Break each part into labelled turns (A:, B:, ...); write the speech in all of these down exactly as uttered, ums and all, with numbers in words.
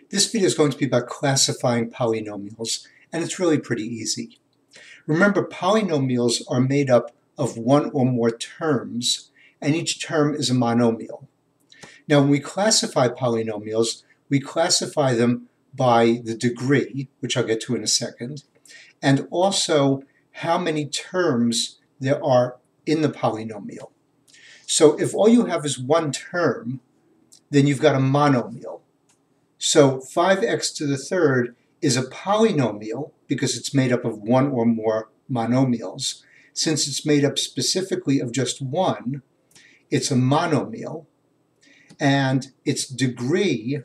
A: This video is going to be about classifying polynomials, and it's really pretty easy. Remember, polynomials are made up of one or more terms, and each term is a monomial. Now, when we classify polynomials, we classify them by the degree, which I'll get to in a second, and also how many terms there are in the polynomial. So if all you have is one term, then you've got a monomial. So five x to the third is a polynomial because it's made up of one or more monomials. Since it's made up specifically of just one, it's a monomial, and its degree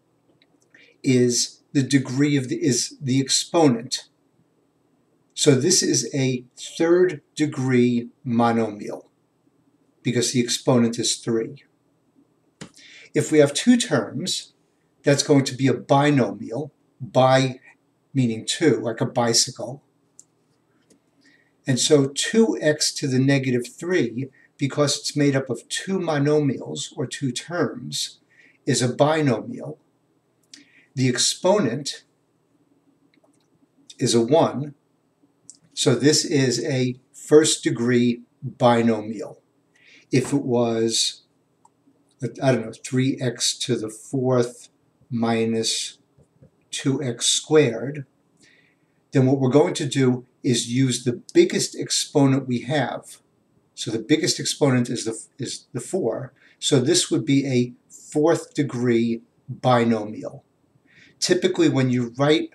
A: is the degree of the is the exponent. So this is a third degree monomial because the exponent is three. If we have two terms, that's going to be a binomial, bi meaning two, like a bicycle. And so two x to the negative three, because it's made up of two monomials, or two terms, is a binomial. The exponent is a one, so this is a first degree binomial. If it was, I don't know, three x to the fourth minus two x squared, then what we're going to do is use the biggest exponent we have. So the biggest exponent is the, is the four. So this would be a fourth degree binomial. Typically, when you write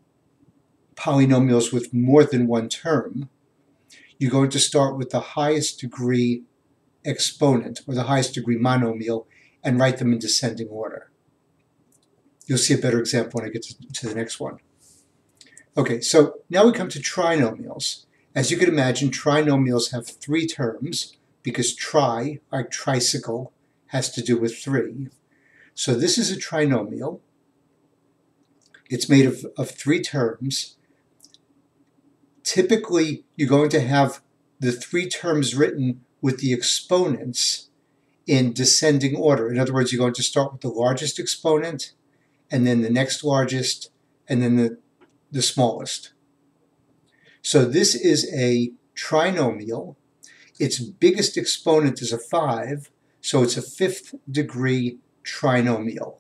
A: polynomials with more than one term, you're going to start with the highest degree exponent, or the highest degree monomial, and write them in descending order. You'll see a better example when I get to, to the next one. Okay, so now we come to trinomials. As you can imagine, trinomials have three terms because tri, like tricycle, has to do with three. So this is a trinomial. It's made of, of three terms. Typically, you're going to have the three terms written with the exponents in descending order. In other words, you're going to start with the largest exponent, and then the next largest, and then the, the smallest. So this is a trinomial. Its biggest exponent is a five, so it's a fifth degree trinomial.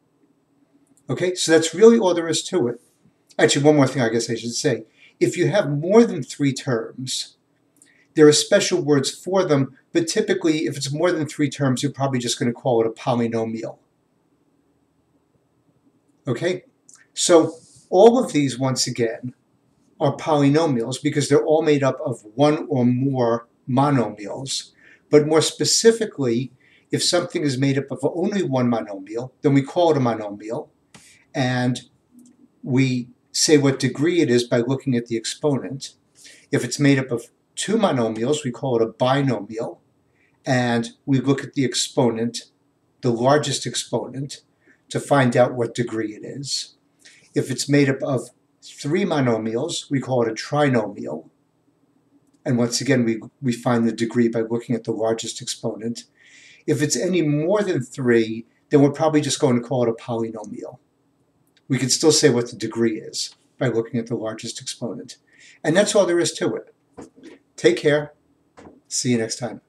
A: Okay, so that's really all there is to it. Actually, one more thing I guess I should say. If you have more than three terms, there are special words for them, but typically if it's more than three terms, you're probably just going to call it a polynomial. Okay, so all of these, once again, are polynomials because they're all made up of one or more monomials. But more specifically, if something is made up of only one monomial, then we call it a monomial, and we say what degree it is by looking at the exponent. If it's made up of two monomials, we call it a binomial, and we look at the exponent, the largest exponent, to find out what degree it is. If it's made up of three monomials, we call it a trinomial. And once again, we, we find the degree by looking at the largest exponent. If it's any more than three, then we're probably just going to call it a polynomial. We can still say what the degree is by looking at the largest exponent. And that's all there is to it. Take care. See you next time.